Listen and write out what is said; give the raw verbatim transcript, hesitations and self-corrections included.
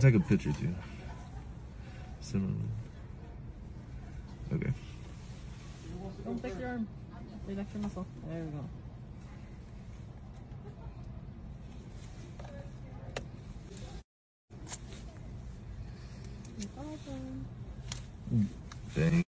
take a picture too. Cinnamon. Okay. Don't take your arm. Relax your muscle. There we go. Awesome. Dang.